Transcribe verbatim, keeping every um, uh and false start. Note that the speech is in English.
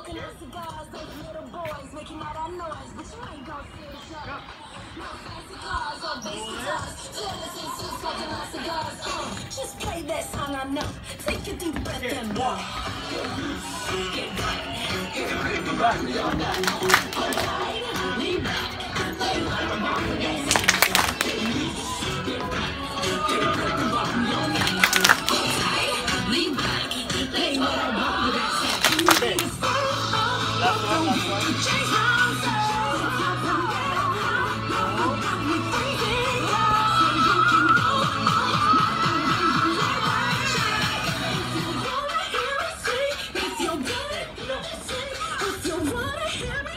Smoking out cigars, those little boys making all that noise, but you ain't gon' see each other. No fancy cars or bass guitars, skeletons still smoking out cigars. Uh, just play that song I know. Take a deep breath and blow. Get right, get right, get right, you're not. Alright, lean back, lay right on my dance. Get loose, get right, get right, the rock, you're not. Alright, lean back, lay right on my dance. Last one, last one. If you wanna hear